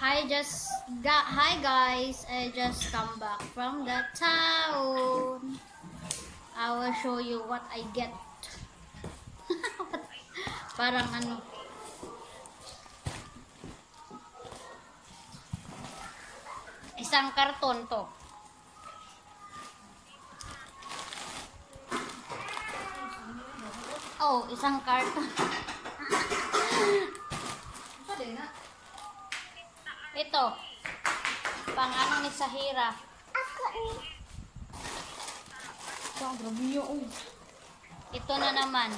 Hi guys, I just come back from the town. I will show you what I get. Parang ano. Isang karton to. Oh, isang karton. Ito. Pang ano ni Sahira. Ito na naman.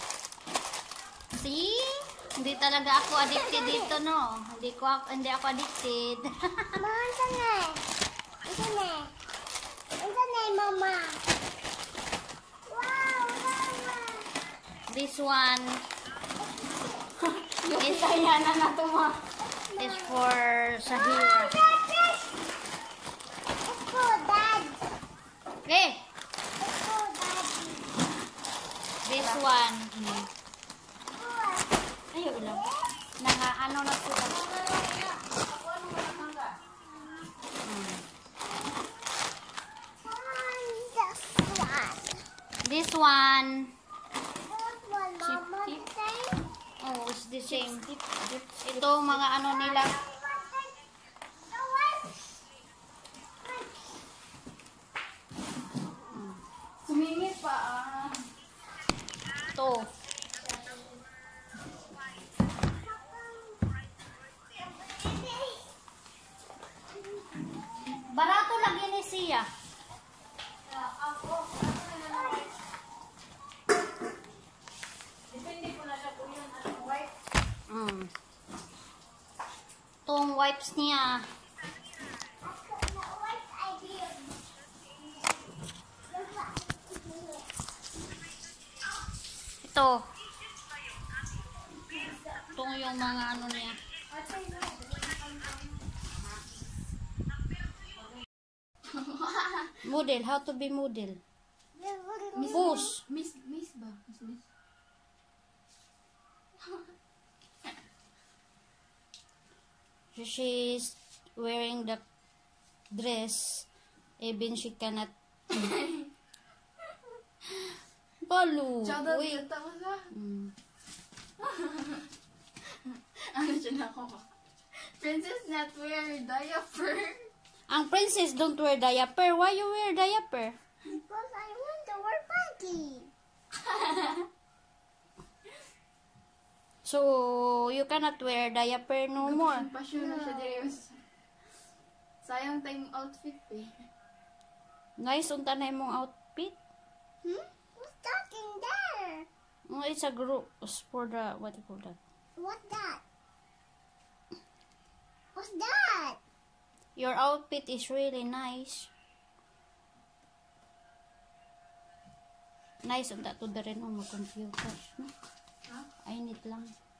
See? Hindi talaga ako addicted dito, no? Hindi ako addicted. Mama, Mama. Wow, Mama. This one is for Sahira. It's for Dad. Okay. It's for Daddy. This one. Ayaw lang. Ano na sila. This one. Mama, Oh, it's the same. Ito mga ano nila. Sumingit pa ah. Ito. Barato lagi ni siya. Itong wipes niya. Ito. Itong yung mga ano niya. Model. How to be model. Push. Miss ba? Miss. She's wearing the dress. Even she cannot. Balu. Wait. Ano siya na ako? Princess not wear diaper. Ang princess don't wear diaper. Why you wear diaper? Because I want to wear panty. So, you cannot wear diaper no more. Pasyon na siya diri. Sayang tayong outfit eh. Guys, unta na imong outfit. What's that in there? Oh, it's a group for the, what do you call that? What's that? What's that? Your outfit is really nice. Nice unta to the rin mo computer. No? I need lang.